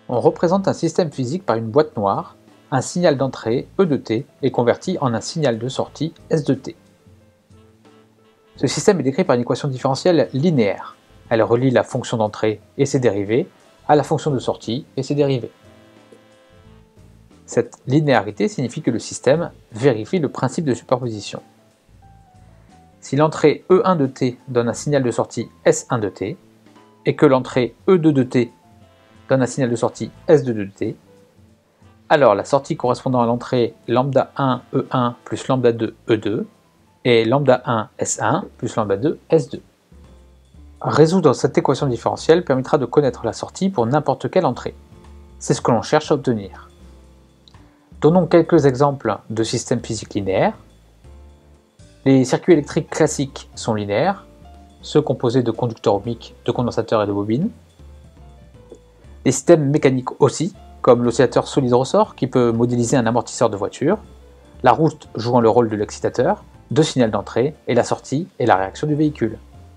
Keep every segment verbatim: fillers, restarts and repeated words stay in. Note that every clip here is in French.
On représente un système physique par une boîte noire. Un signal d'entrée, E de t, est converti en un signal de sortie, S de t. Ce système est décrit par une équation différentielle linéaire. Elle relie la fonction d'entrée et ses dérivés à la fonction de sortie et ses dérivés. Cette linéarité signifie que le système vérifie le principe de superposition. Si l'entrée E un de t donne un signal de sortie S un de t, et que l'entrée E deux de t donne un signal de sortie S deux de t, alors la sortie correspondant à l'entrée lambda un E un plus lambda deux E deux est lambda un S un plus lambda deux S deux. Résoudre cette équation différentielle permettra de connaître la sortie pour n'importe quelle entrée. C'est ce que l'on cherche à obtenir. Donnons quelques exemples de systèmes physiques linéaires. Les circuits électriques classiques sont linéaires, ceux composés de conducteurs ohmiques, de condensateurs et de bobines. Les systèmes mécaniques aussi, comme l'oscillateur solide-ressort qui peut modéliser un amortisseur de voiture, la roue jouant le rôle de l'excitateur, de signal d'entrée, et la sortie et la réaction du véhicule.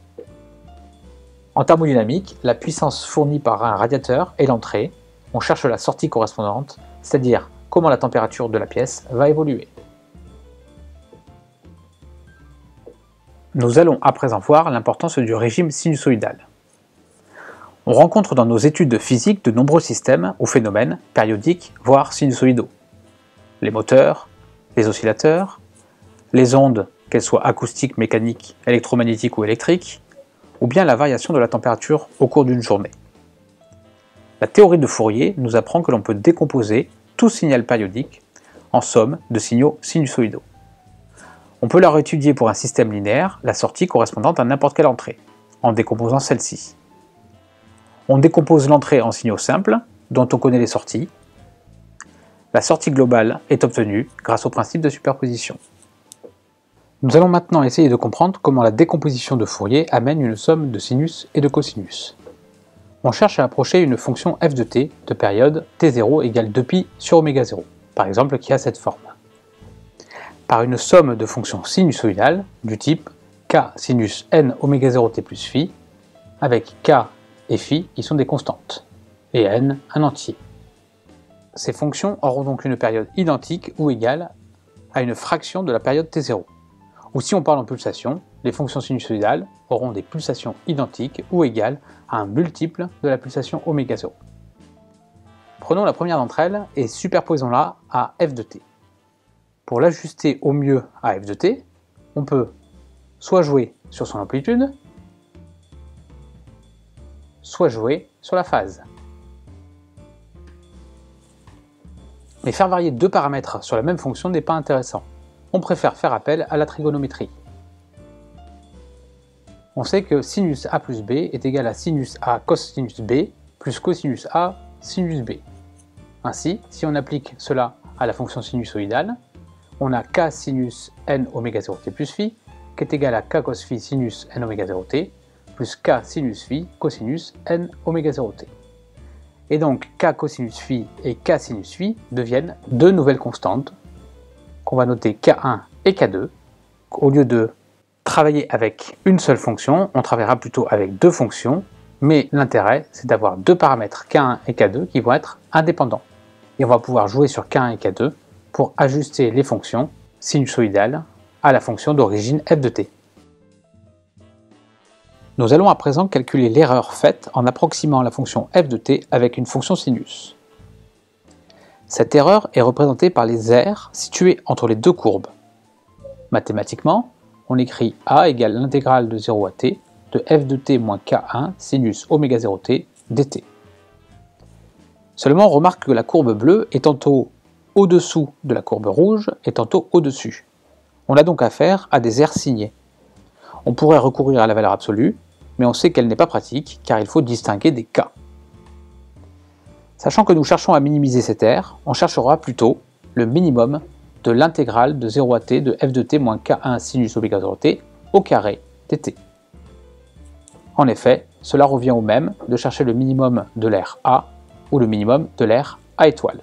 En thermodynamique, la puissance fournie par un radiateur est l'entrée, on cherche la sortie correspondante, c'est-à-dire comment la température de la pièce va évoluer. Nous allons à présent voir l'importance du régime sinusoïdal. On rencontre dans nos études de physique de nombreux systèmes ou phénomènes périodiques, voire sinusoïdaux. Les moteurs, les oscillateurs, les ondes, qu'elles soient acoustiques, mécaniques, électromagnétiques ou électriques, ou bien la variation de la température au cours d'une journée. La théorie de Fourier nous apprend que l'on peut décomposer tout signal périodique en somme de signaux sinusoïdaux. On peut leur étudier pour un système linéaire la sortie correspondante à n'importe quelle entrée, en décomposant celle-ci. On décompose l'entrée en signaux simples, dont on connaît les sorties. La sortie globale est obtenue grâce au principe de superposition. Nous allons maintenant essayer de comprendre comment la décomposition de Fourier amène une somme de sinus et de cosinus. On cherche à approcher une fonction f de t de période t zéro égale deux pi sur oméga zéro, par exemple qui a cette forme. Par une somme de fonctions sinusoïdales du type k sinus n oméga zéro t plus phi, avec k et phi qui sont des constantes, et n un entier. Ces fonctions auront donc une période identique ou égale à une fraction de la période t zéro. Ou si on parle en pulsation, les fonctions sinusoïdales auront des pulsations identiques ou égales à un multiple de la pulsation oméga zéro. Prenons la première d'entre elles et superposons-la à f de t. Pour l'ajuster au mieux à f de t, on peut soit jouer sur son amplitude, soit jouer sur la phase. Mais faire varier deux paramètres sur la même fonction n'est pas intéressant. On préfère faire appel à la trigonométrie. On sait que sinus a plus b est égal à sinus a cosinus b plus cosinus a sinus b. Ainsi, si on applique cela à la fonction sinusoïdale, on a k sinus n oméga zéro t plus phi qui est égal à k cos phi sinus n oméga zéro t plus k sinus phi cosinus n oméga zéro t. Et donc k cosinus phi et k sinus phi deviennent deux nouvelles constantes qu'on va noter k un et k deux. Au lieu de travailler avec une seule fonction, on travaillera plutôt avec deux fonctions, mais l'intérêt c'est d'avoir deux paramètres k un et k deux qui vont être indépendants. Et on va pouvoir jouer sur k un et k deux pour ajuster les fonctions sinusoïdales à la fonction d'origine f de t. Nous allons à présent calculer l'erreur faite en approximant la fonction f de t avec une fonction sinus. Cette erreur est représentée par les aires situées entre les deux courbes. Mathématiquement, on écrit a égale l'intégrale de zéro à t de f de t moins k un sinus oméga zéro t dt. Seulement, on remarque que la courbe bleue est tantôt au-dessous de la courbe rouge et tantôt au-dessus. On a donc affaire à des aires signées. On pourrait recourir à la valeur absolue, mais on sait qu'elle n'est pas pratique car il faut distinguer des cas. Sachant que nous cherchons à minimiser cette aire, on cherchera plutôt le minimum de l'intégrale de zéro à t de f de t moins k un sinus oméga zéro t au carré dt. En effet, cela revient au même de chercher le minimum de l'aire A ou le minimum de l'aire A étoile.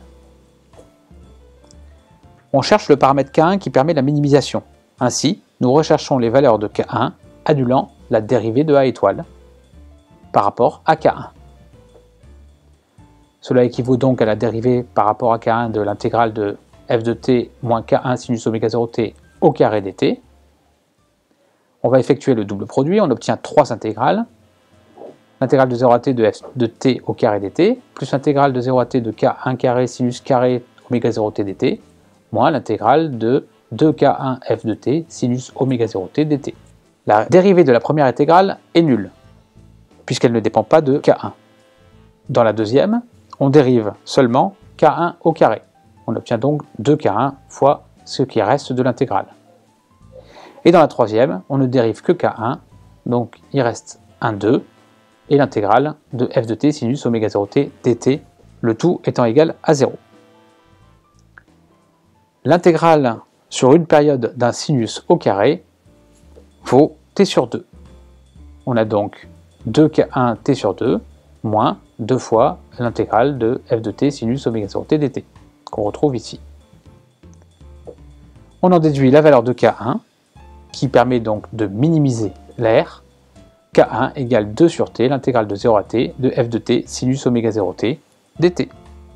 On cherche le paramètre k un qui permet la minimisation. Ainsi, nous recherchons les valeurs de k un annulant la dérivée de A étoile par rapport à k un. Cela équivaut donc à la dérivée par rapport à k un de l'intégrale de f de t moins k un sinus oméga zéro t au carré dt. On va effectuer le double produit, on obtient trois intégrales. L'intégrale de zéro à t de f de t au carré dt, plus l'intégrale de zéro à t de k un carré sinus carré oméga zéro t dt, moins l'intégrale de deux k un f de t sinus oméga zéro t dt. La dérivée de la première intégrale est nulle, puisqu'elle ne dépend pas de k un. Dans la deuxième, on dérive seulement k un au carré. On obtient donc deux k un fois ce qui reste de l'intégrale. Et dans la troisième, on ne dérive que k un, donc il reste un deux, et l'intégrale de f de t sinus oméga zéro t dt, le tout étant égal à zéro. L'intégrale sur une période d'un sinus au carré vaut t sur deux. On a donc deux k un t sur deux moins deux fois l'intégrale de f de t sinus oméga zéro t dt, qu'on retrouve ici. On en déduit la valeur de k un, qui permet donc de minimiser l'air. k un égale deux sur t, l'intégrale de zéro à t de f de t sinus oméga zéro t dt.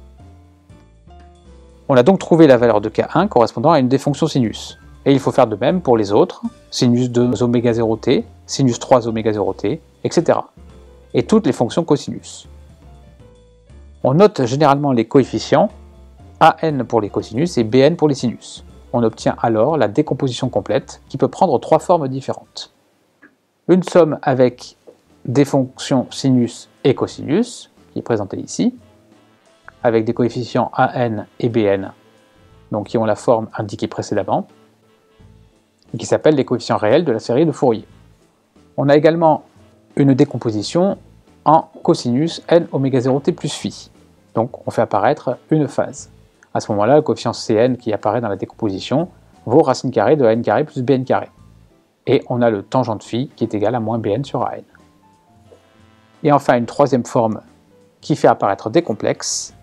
On a donc trouvé la valeur de k un correspondant à une des fonctions sinus. Et il faut faire de même pour les autres, sinus deux oméga zéro t, sinus trois oméga zéro t, et cetera. Et toutes les fonctions cosinus. On note généralement les coefficients, an pour les cosinus et bn pour les sinus. On obtient alors la décomposition complète, qui peut prendre trois formes différentes. Une somme avec des fonctions sinus et cosinus, qui est présentée ici, avec des coefficients an et bn, donc qui ont la forme indiquée précédemment, et qui s'appellent les coefficients réels de la série de Fourier. On a également une décomposition en cosinus n oméga zéro t plus phi, donc on fait apparaître une phase. À ce moment-là, le coefficient cn qui apparaît dans la décomposition vaut racine carrée de an carré plus bn carré. Et on a le tangent de phi qui est égal à moins bn sur an. Et enfin, une troisième forme qui fait apparaître des complexes,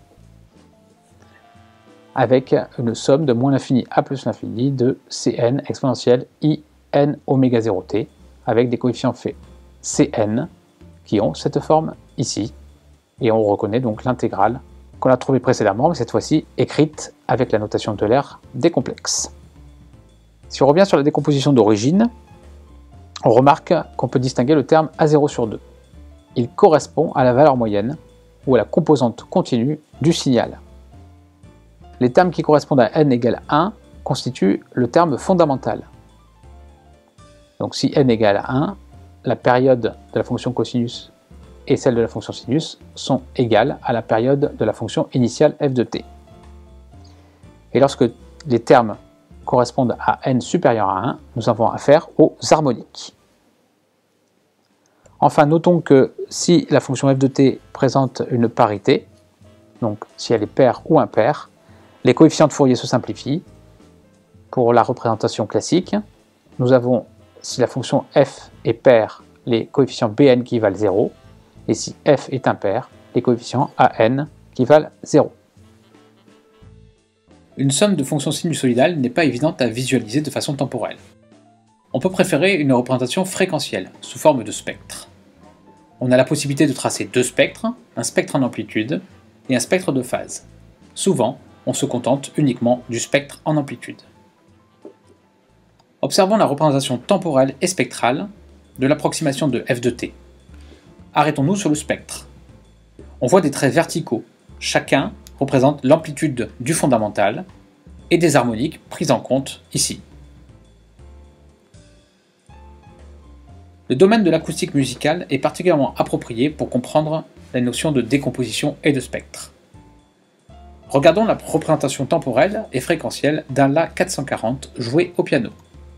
avec une somme de moins l'infini a plus l'infini de cn exponentielle i n oméga zéro t, avec des coefficients faits cn qui ont cette forme ici, et on reconnaît donc l'intégrale qu'on a trouvée précédemment, mais cette fois-ci écrite avec la notation de l'air des complexes. Si on revient sur la décomposition d'origine, on remarque qu'on peut distinguer le terme a zéro sur deux. Il correspond à la valeur moyenne, ou à la composante continue du signal. Les termes qui correspondent à n égale un constituent le terme fondamental. Donc si n égale à un, la période de la fonction cosinus et celle de la fonction sinus sont égales à la période de la fonction initiale f de t. Et lorsque les termes correspondent à n supérieur à un, nous avons affaire aux harmoniques. Enfin, notons que si la fonction f de t présente une parité, donc si elle est paire ou impaire, les coefficients de Fourier se simplifient. Pour la représentation classique, nous avons, si la fonction f est paire, les coefficients bn qui valent zéro, et si f est impair, les coefficients an qui valent zéro. Une somme de fonctions sinusoïdales n'est pas évidente à visualiser de façon temporelle. On peut préférer une représentation fréquentielle, sous forme de spectre. On a la possibilité de tracer deux spectres, un spectre en amplitude et un spectre de phase. Souvent, on se contente uniquement du spectre en amplitude. Observons la représentation temporelle et spectrale de l'approximation de f de t. Arrêtons-nous sur le spectre. On voit des traits verticaux, chacun représente l'amplitude du fondamental et des harmoniques prises en compte ici. Le domaine de l'acoustique musicale est particulièrement approprié pour comprendre la notion de décomposition et de spectre. Regardons la représentation temporelle et fréquentielle d'un La quatre cent quarante joué au piano.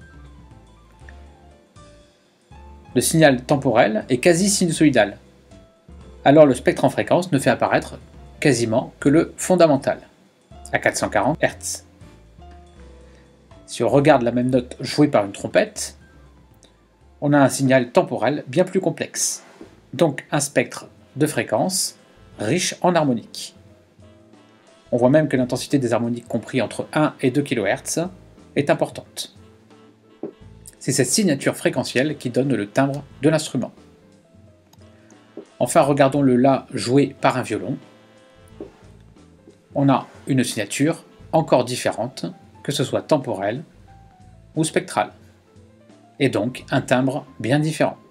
Le signal temporel est quasi sinusoïdal. Alors le spectre en fréquence ne fait apparaître quasiment que le fondamental, à quatre cent quarante hertz. Si on regarde la même note jouée par une trompette, on a un signal temporel bien plus complexe, donc un spectre de fréquence riche en harmoniques. On voit même que l'intensité des harmoniques compris entre un et deux kilohertz est importante. C'est cette signature fréquentielle qui donne le timbre de l'instrument. Enfin, regardons le La joué par un violon. on a une signature encore différente, que ce soit temporelle ou spectrale, et donc un timbre bien différent.